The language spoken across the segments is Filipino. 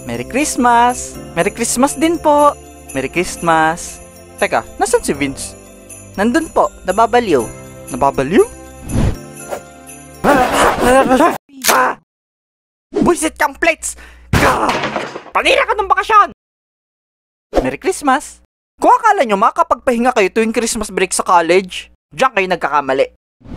Merry Christmas! Merry Christmas din po! Merry Christmas! Teka, nasan si Vince? Nandun po, nababaliw. Nababaliw? Buisit kang plates! Panira ka ng bakasyon! Merry Christmas! Kung akala nyo makakapagpahinga kayo tuwing Christmas break sa college, diyan kayo nagkakamali.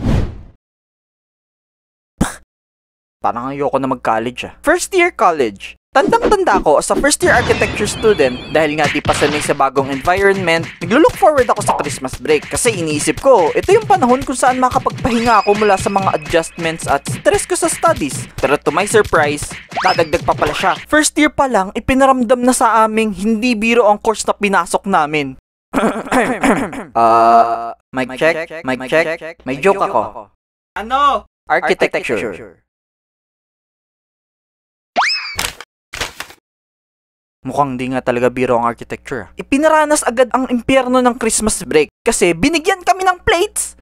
Parang ayoko na mag-college First year college. Tandang-tanda ko as a first year architecture student dahil nga di pa sanay sa bagong environment, naglo-look forward ako sa Christmas break kasi iniisip ko, ito yung panahon kung saan makapagpahinga ako mula sa mga adjustments at stress ko sa studies. Pero to my surprise, dadagdag pa pala siya. First year pa lang, ipinaramdam na sa aming hindi biro ang course na pinasok namin. Mic check, mic check, may joke ako. Ano? Architecture. Mukhang di nga talaga biro ang architecture. Ipinaranas agad ang impyerno ng Christmas break kasi binigyan kami ng plates.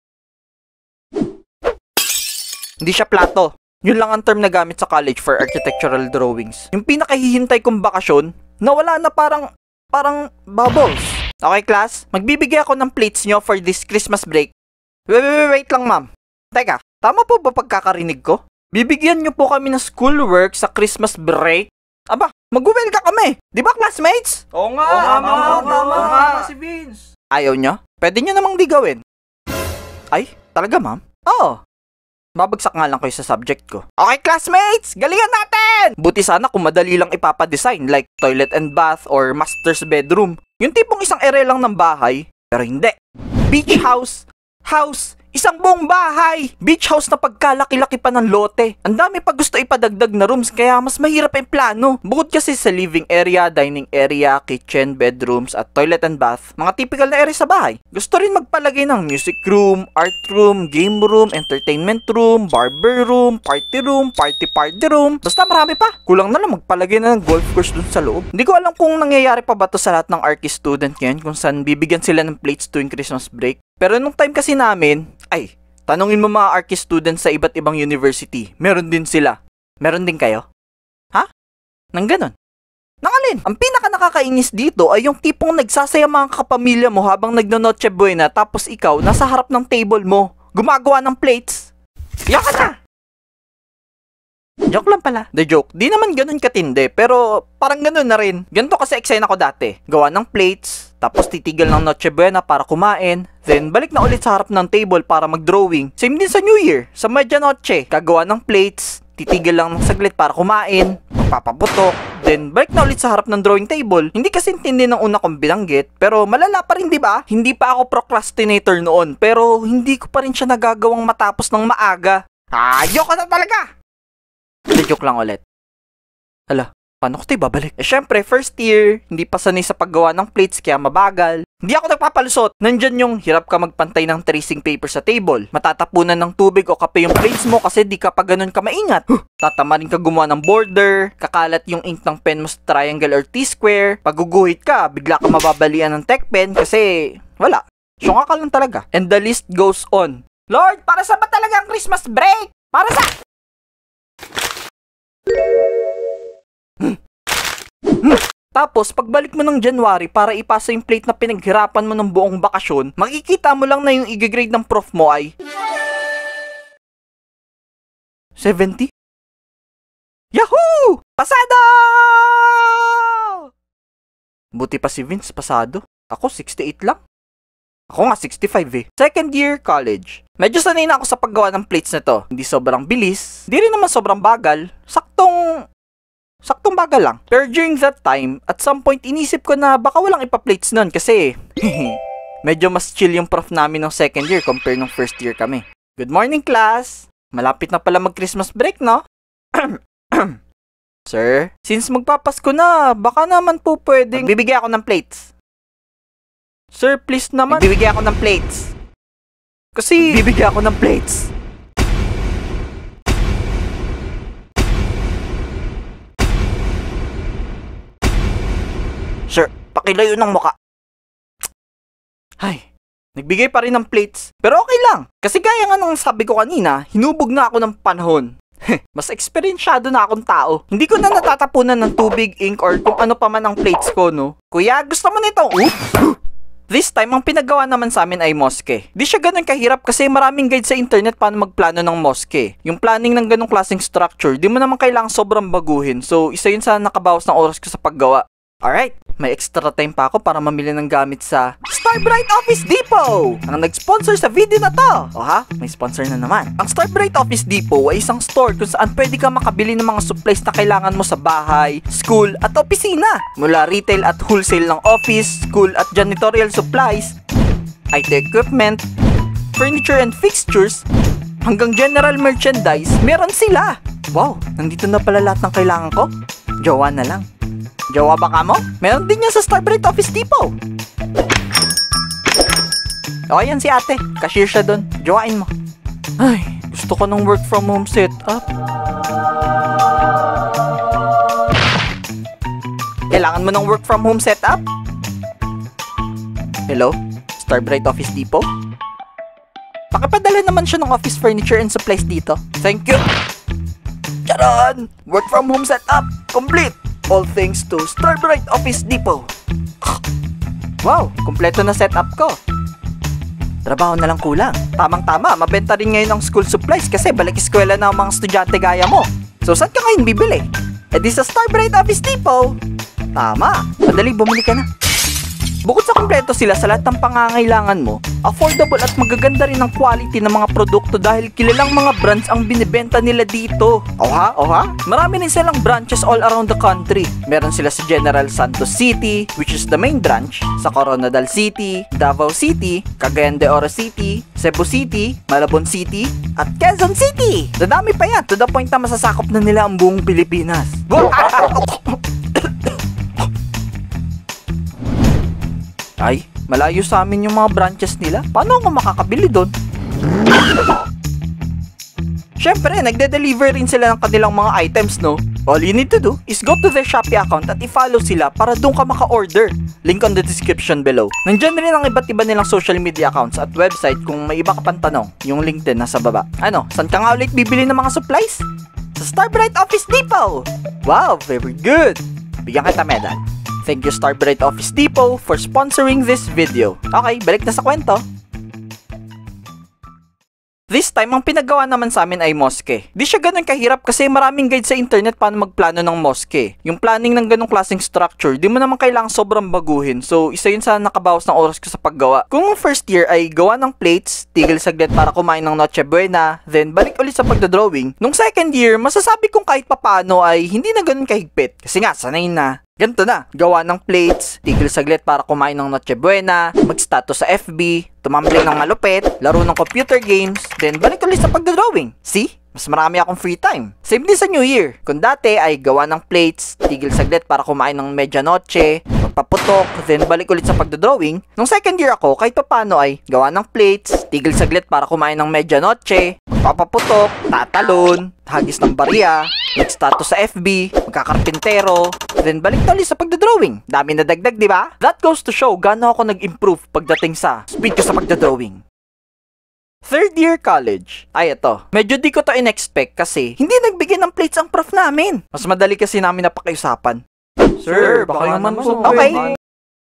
Hindi siya plato. Yun lang ang term na gamit sa college for architectural drawings. Yung pinakahihintay kong bakasyon, nawala na parang bubbles. Okay class, magbibigay ako ng plates nyo for this Christmas break. Wait lang ma'am. Teka, tama po ba pagkakarinig ko? Bibigyan nyo po kami ng schoolwork sa Christmas break? Aba, mag-welcome kami! Di ba, classmates? Oo nga, tama si Vince. Ayaw nyo? Pwede nyo namang di gawin. Ay, talaga ma'am? Oo. Babagsak nga lang kayo sa subject ko. Okay, classmates! Galingan natin! Buti sana kung madali lang ipapadesign like toilet and bath or master's bedroom. Yung tipong isang ere lang ng bahay. Pero hindi. Beach house, isang buong bahay! Beach house na pagkalaki-laki pa ng lote. Ang dami pa gusto ipadagdag na rooms kaya mas mahirap ang plano. Bukod kasi sa living area, dining area, kitchen, bedrooms at toilet and bath, mga typical na area sa bahay. Gusto rin magpalagay ng music room, art room, game room, entertainment room, barber room, party room, party room. Basta marami pa. Kulang na lang magpalagay na ng golf course dun sa loob. Hindi ko alam kung nangyayari pa ba to sa lahat ng archi student ngayon kung saan bibigyan sila ng plates tuwing Christmas break. Pero nung time kasi namin, tanungin mo mga archi students sa iba't ibang university. Meron din sila. Meron din kayo? Ha? Nang ganon? Nang alin? Ang pinaka nakakainis dito ay yung tipong nagsasaya mga kapamilya mo habang nagno-Noche Buena tapos ikaw nasa harap ng table mo, gumagawa ng plates. Yaka na! Joke lang pala. The joke. Di naman ganun katindi, pero parang ganun na rin. Ganito kasi eksena ko dati. Gawa ng plates, tapos titigil ng Noche Buena para kumain, then balik na ulit sa harap ng table para mag-drawing. Same din sa New Year. Sa Medianoche, gagawa ng plates, titigil lang ng saglit para kumain, magpapaputok, then balik na ulit sa harap ng drawing table. Hindi kasi intindi ng una kong binanggit, pero malala pa rin, di ba? Hindi pa ako procrastinator noon, pero hindi ko pa rin siya nagagawang matapos ng maaga. Ayoko na talaga! Joke lang ulit. Hala, paano ko tayo babalik? Syempre, first year, hindi pa sanay sa paggawa ng plates kaya mabagal. Hindi ako nagpapalusot. Nandyan yung hirap ka magpantay ng tracing paper sa table. Matatapunan ng tubig o kape yung plates mo kasi di ka pa ganun ka maingat. Tatama rin ka gumawa ng border, kakalat yung ink ng pen mo sa triangle or T-square. Paguguhit ka, bigla ka mababalian ng tech pen kasi wala. Syunga ka lang talaga. And the list goes on. Lord, para sa ba talaga ang Christmas break? Para sa... Tapos, pagbalik mo ng January para ipasa yung plate na pinaghirapan mo ng buong bakasyon, makikita mo lang na yung i-grade ng prof mo ay 70? Yahoo! Pasado! Buti pa si Vince pasado. Ako 68 lang. Ako nga 65 Second year college. Medyo sanay na ako sa paggawa ng plates na to. Hindi sobrang bilis, hindi rin naman sobrang bagal. Saktong bagal lang. Pero during that time, at some point inisip ko na baka walang ipa-plates nun kasi medyo mas chill yung prof namin ng second year compare nung first year kami. Good morning class! Malapit na pala mag-Christmas break, no? Sir, since magpapasko na, baka naman po pwedeng bibigyan ako ng plates. Sir, please naman. Bibigyan ako ng plates. Kasi bibigyan ako ng plates. Sir, pakilayo ng muka. Ay, nagbigay pa rin ng plates. Pero okay lang. Kasi gaya nga nung sabi ko kanina, hinubog na ako ng panahon. Mas eksperensyado na akong tao. Hindi ko na natatapunan ng tubig, ink, or kung ano pa man ang plates ko, no? Kuya, gusto mo nito? This time, ang pinagawa naman sa amin ay mosque. Di siya ganun kahirap kasi maraming guide sa internet paano magplano ng mosque. Yung planning ng ganung klaseng structure, di mo naman kailangang sobrang baguhin. So, isa yun sa nakabawas ng oras ko sa paggawa. Alright, may extra time pa ako para mamili ng gamit sa Starbright Office Depot! Ang nag-sponsor sa video na to! O ha, may sponsor na naman. Ang Starbright Office Depot ay isang store kung saan pwede ka makabili ng mga supplies na kailangan mo sa bahay, school, at opisina. Mula retail at wholesale ng office, school, at janitorial supplies, IT equipment, furniture and fixtures, hanggang general merchandise, meron sila! Wow, nandito na pala lahat ng kailangan ko? Jowa na lang. Jowa ba ka mo? Meron din yan sa Starbright Office Depot. O, yan si ate. Cashier siya dun. Jowain mo. Ay, gusto ko ng work from home setup. Kailangan mo ng work from home setup? Hello? Starbright Office Depot? Pakipadala naman siya ng office furniture and supplies dito. Thank you. Charan! Work from home setup. Complete! All thanks to Starbright Office Depot. Wow, kumpleto na setup ko. Trabaho na lang kulang. Tamang-tama, mabenta rin ngayon ang school supplies kasi balik eskwela na ang mga estudyante gaya mo. So, saan ka ngayon bibili? Eh di sa Starbright Office Depot. Tama, madali bumili ka na. Bukod sa kumpleto sila sa lahat ng pangangailangan mo, affordable at magaganda rin ang quality ng mga produkto dahil kilalang mga brands ang binibenta nila dito. Oha? Marami rin silang branches all around the country. Meron sila sa General Santos City, which is the main branch, sa Coronadal City, Davao City, Cagayan de Oro City, Cebu City, Malabon City, at Quezon City. Dadami pa yan, to the point na masasakop na nila ang buong Pilipinas. Ay, malayo sa amin yung mga branches nila. Paano ako makakabili doon? Syempre, nagde-deliver rin sila ng kanilang mga items, no? All you need to do is go to their Shopee account at i-follow sila para doon ka maka-order. Link on the description below. Nandiyan rin ang iba't iba nilang social media accounts at website kung may iba ka pang tanong. Yung link din nasa baba. Ano, saan ka nga ulit bibili ng mga supplies? Sa Starbright Office Depot! Wow, very good! Bigyan kita medal. Thank you Starbright Office Depot for sponsoring this video. Okay, balik na sa kwento. This time, ang pinagawa naman sa amin ay mosque. Di siya ganun kahirap kasi maraming guide sa internet paano magplano ng mosque. Yung planning ng ganung klaseng structure, di mo naman kailangang sobrang baguhin. So, isa yun sa nakabawas ng oras ko sa paggawa. Kung first year ay gawa ng plates, tigil saglit para kumain ng Noche Buena, then balik ulit sa pagdodrawing. Nung second year, masasabi kong kahit papano ay hindi na ganun kahigpit. Kasi nga, sanay na. Ganito na, gawa ng plates, tigil saglit para kumain ng Noche Buena, mag-status sa FB, tumambling ng malupit, laro ng computer games, then balik ulit sa pagdodrawing. See? Mas marami akong free time. Same din sa New Year. Kung dati ay gawa ng plates, tigil saglit para kumain ng medianoche, magpaputok, then balik ulit sa pagdodrawing. Nung second year ako, kahit paano ay gawa ng plates, tigil saglit para kumain ng medianoche, magpapaputok, tatalon, hagis ng barya, mag-status sa FB, magkakarpintero, then balik ulit sa pagdodrawing. Dami na dagdag, di ba? That goes to show gaano ako nag-improve pagdating sa speed ko sa pagdodrawing. Third year college. Ay, ito. Medyo di ko to in-expect kasi hindi nagbigay ng plates ang prof namin. Mas madali kasi namin napakiusapan. Sir, baka naman po. Okay.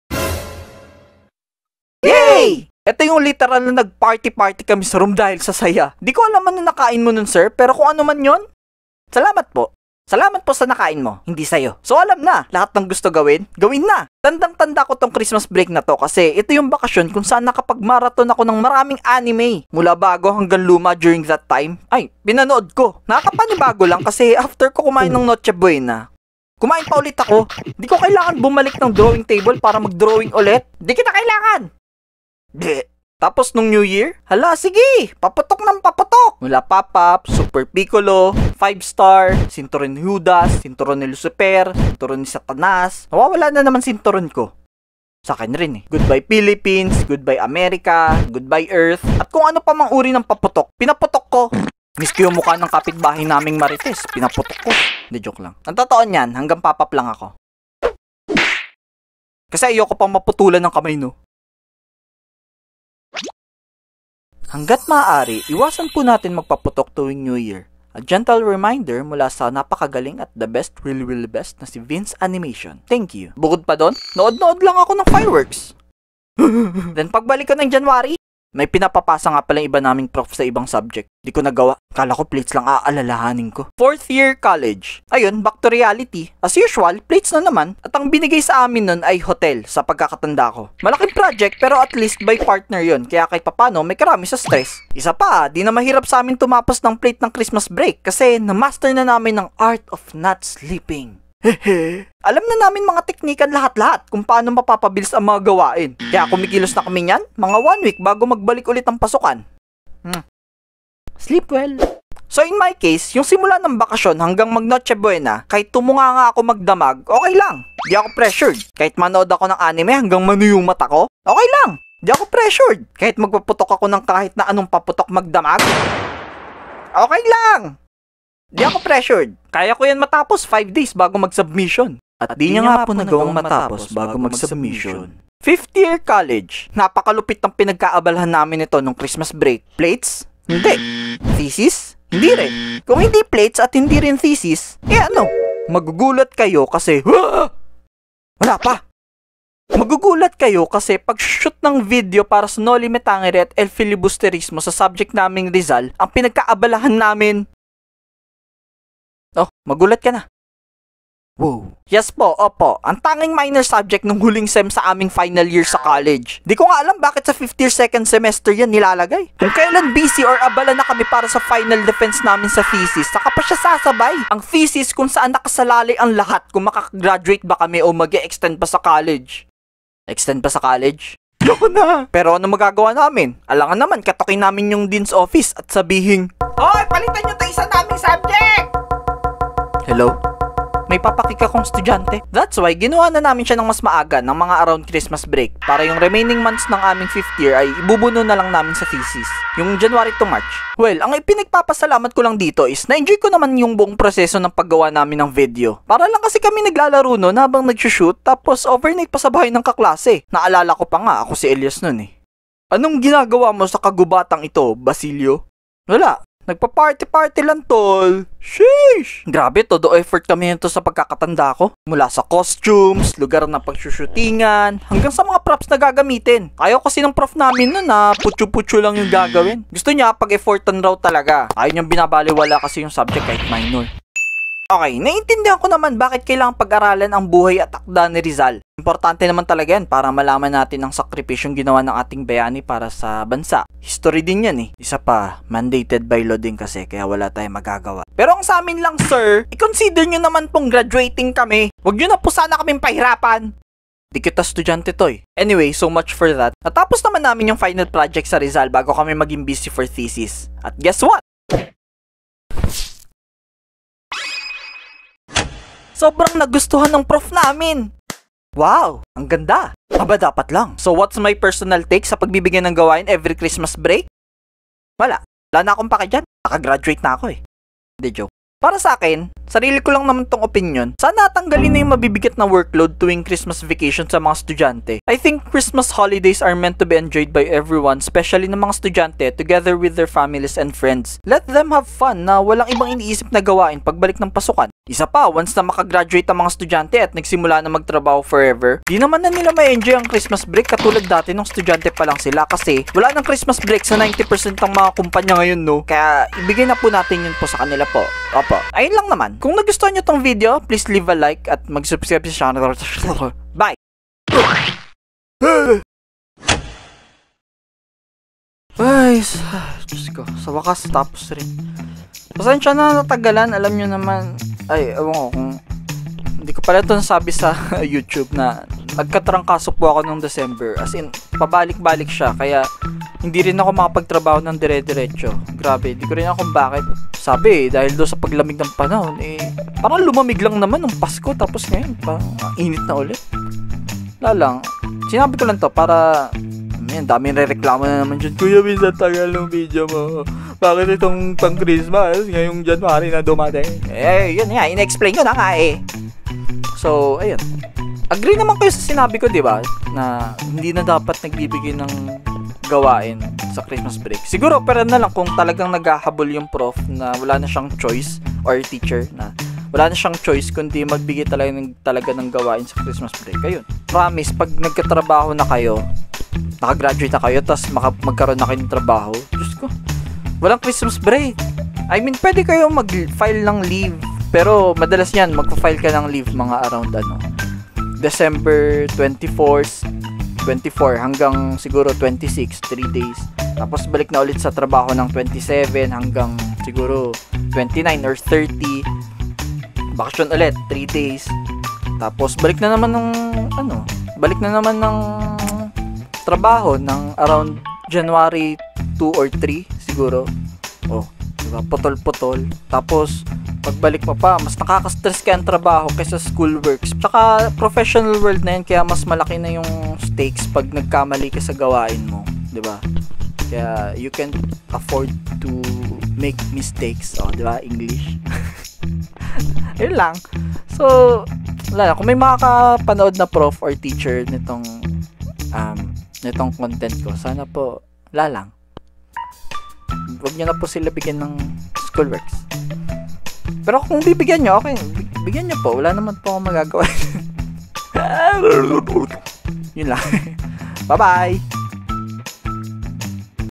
Yay! Ito yung literal na nag-party-party kami sa room dahil sa saya. Di ko alam ano nakain mo nun, sir, pero kung ano man yon, salamat po. Salamat po sa nakain mo, hindi sa'yo. So alam na, lahat ng gusto gawin, gawin na. Tandang-tanda ko tong Christmas break na to kasi ito yung bakasyon kung saan nakapag-marathon ako ng maraming anime. Mula bago hanggang luma during that time. Ay, pinanood ko. Nakakapanibago lang kasi after ko kumain ng Noche Buena, kumain pa ulit ako. Di ko kailangan bumalik ng drawing table para mag-drawing ulit. Di kita kailangan. Di. Tapos nung New Year, hala sige, paputok ng paputok. Mula Pop-Up, Super Piccolo, 5-Star, Sinturon ni Judas, Sinturon ni Lucifer, Sinturon ni Satanas. Nawawala na naman sinturon ko. Sa akin rin eh. Goodbye Philippines, Goodbye America, Goodbye Earth, at kung ano pa mang uri ng paputok, pinaputok ko. Miss ko yung mukha ng kapitbahay naming Marites, pinaputok ko. Hindi, joke lang. Ang totoo niyan, hanggang Pop-Up lang ako. Kasi ayoko pang maputulan ng kamay, no? Hanggat maaari, iwasan po natin magpaputok tuwing New Year. A gentle reminder mula sa napakagaling at the best, really best na si Vince Animation. Thank you. Bukod pa doon, nood-nood lang ako ng fireworks. Then pagbalik ko ng January, may pinapapasa nga pala iba naming prof sa ibang subject. Di ko nagawa. Kala ko plates lang aalalahanin ko. 4th year college. Ayun, back to reality. As usual, plates na naman. At ang binigay sa amin nun ay hotel sa pagkakatanda ko. Malaking project pero at least by partner yon. Kaya kahit papano may karami sa stress. Isa pa, di na mahirap sa amin tumapos ng plate ng Christmas break kasi na-master na namin ng art of not sleeping. Hehe. Alam na namin mga teknikan lahat-lahat kung paano mapapabilis ang mga gawain. Kaya kumikilos na kami niyan, mga 1 week bago magbalik ulit ang pasukan. Sleep well. So in my case, yung simula ng bakasyon hanggang mag Noche Buena, kahit tumunga nga ako magdamag, okay lang. Di ako pressured. Kahit manood ako ng anime hanggang mano yung mata ko, okay lang. Di ako pressured. Kahit magpaputok ako ng kahit na anong paputok magdamag, okay lang. Di ako pressured. Kaya ko yan matapos 5 days bago mag-submission. At di niya nga po nagawang matapos bago mag-submission. 5th year college. Napakalupit ng pinagkaabalahan namin ito nung Christmas break. Plates? Hindi. Thesis? Hindi rin. Kung hindi plates at hindi rin thesis, ano? Magugulat kayo kasi, wala pa. Magugulat kayo kasi pag-shoot ng video para sa Noli Me Tangere at El Filibusterismo sa subject naming Rizal, ang pinagkaabalahan namin, magulat ka na. Wow. Yes po, opo. Ang tanging minor subject ng huling sem sa aming final year sa college. Di ko nga alam bakit sa 5th year second semester yan nilalagay. Kung kailan busy or abala na kami para sa final defense namin sa thesis, saka pa siya sasabay. Ang thesis kung saan nakasalalay ang lahat kung makakagraduate ba kami o mag-e-extend pa sa college. Extend pa sa college? Yoko na. Pero ano magagawa namin? Alangan naman, katokin namin yung dean's office at sabihin, hoy, palitan nyo tayo sa naming subject! Hello? May papakik akong estudyante. That's why, ginawa na namin siya ng mas maaga ng mga around Christmas break para yung remaining months ng aming 5th year ay ibubuno na lang namin sa thesis. Yung January to March. Well, ang ipinagpapasalamat ko lang dito is na-enjoy ko naman yung buong proseso ng paggawa namin ng video. Para lang kasi kami naglalaro nun habang nag-shoot tapos overnight pa sa bahay ng kaklase. Naalala ko pa nga ako si Elias nun eh. Anong ginagawa mo sa kagubatang ito, Basilio? Wala. Nagpa-party-party lang, tol. Sheesh! Grabe, todo effort kami nito sa pagkakatanda ko. Mula sa costumes, lugar na pagsushootingan, hanggang sa mga props na gagamitin. Ayaw kasi ng prof namin nun na putyo-putyo lang yung gagawin. Gusto niya pag-effortan raw talaga. Ayaw niyang binabaliwala kasi yung subject kahit minor. Okay, naiintindihan ko naman bakit kailangang pag-aralan ang buhay at akda ni Rizal. Importante naman talaga yan para malaman natin ang sakripisyong ginawa ng ating bayani para sa bansa. History din yan eh. Isa pa, mandated by law din kasi kaya wala tayong magagawa. Pero ang sa amin lang sir, i-consider nyo naman pong graduating kami. Huwag nyo na po sana kaming pahirapan. Di kita estudyante to eh. Anyway, so much for that. Natapos naman namin yung final project sa Rizal bago kami maging busy for thesis. At guess what? Sobrang nagustuhan ng prof namin. Wow, ang ganda. Aba dapat lang. So what's my personal take sa pagbibigay ng gawain every Christmas break? Wala. Wala na akong pake dyan. Nakagraduate na ako eh. Hindi, joke. Para sa akin, sarili ko lang naman tong opinion. Sana tanggalin na yung mabibigat na workload tuwing Christmas vacation sa mga estudyante. I think Christmas holidays are meant to be enjoyed by everyone, especially ng mga estudyante, together with their families and friends. Let them have fun na walang ibang iniisip na gawain pagbalik ng pasukan. Isa pa, once na makagraduate ang mga estudyante at nagsimula na magtrabaho forever, di naman na nila ma-enjoy ang Christmas break katulad dati nung estudyante pa lang sila kasi wala ng Christmas break sa 90% ng mga kumpanya ngayon, no? Kaya ibigay na po natin yun po sa kanila po. Opo. Ayun lang naman. Kung nagustuhan nyo tong video, please leave a like at mag-subscribe sa channel. Bye! Ay, Diyos ko. Sa wakas, tapos rin. Pasensya na natagalan. Alam nyo naman, ay, ewan ko kung hindi ko pala ito nasabi sa YouTube na nagkatrangkaso po ako nung December. As in, pabalik-balik siya. Kaya, hindi rin ako makapagtrabaho ng dire-diretso. Grabe, hindi ko rin ako kung bakit. Sabi dahil doon sa paglamig ng panahon, parang lumamig lang naman nung Pasko. Tapos ngayon, parang init na ulit. Lalang, sinabi ko lang to para, daming re-reklamo na naman dyan. Kuya, minsan tagal ng video mo. Bakit itong pang Christmas ngayong January na dumating? Yun nga, in-explain ko na nga So, ayun. Agree naman kayo sa sinabi ko, di ba? Na hindi na dapat nagbibigay ng gawain sa Christmas break. Siguro, pero na lang kung talagang naghahabol yung prof na wala na siyang choice or teacher na wala na siyang choice kundi magbigay talaga ng gawain sa Christmas break. Ayun. Promise, pag nagkatrabaho na kayo, nakagraduate na kayo, tapos magkaroon na kayo ng trabaho, Diyos ko, walang Christmas break. I mean, pwede kayo mag-file ng leave, pero madalas yan, magpa-file ka ng leave mga around December 24 hanggang siguro 26, 3 days. Tapos balik na ulit sa trabaho ng 27 hanggang siguro 29 or 30. Bakasyon ulit, 3 days. Tapos balik na naman ng trabaho ng around January 2 or 3 siguro. Oh, diba? Putol-putol. Tapos pagbalik mo pa, mas nakaka-stress kaya ang trabaho kaysa school works. Tsaka professional world na yun, kaya mas malaki na yung stakes pag nagkamali ka sa gawain mo, 'di ba? Kaya you can afford to make mistakes, 'di ba? English. Yun lang. So, wala, kung may makakapanood na prof or teacher nitong content ko, sana po lalang. Huwag niyo na po sila bigyan ng schoolworks. Pero kung bibigyan nyo, okay, bigyan nyo po. Wala naman po akong magagawa. Yun lang. Bye-bye!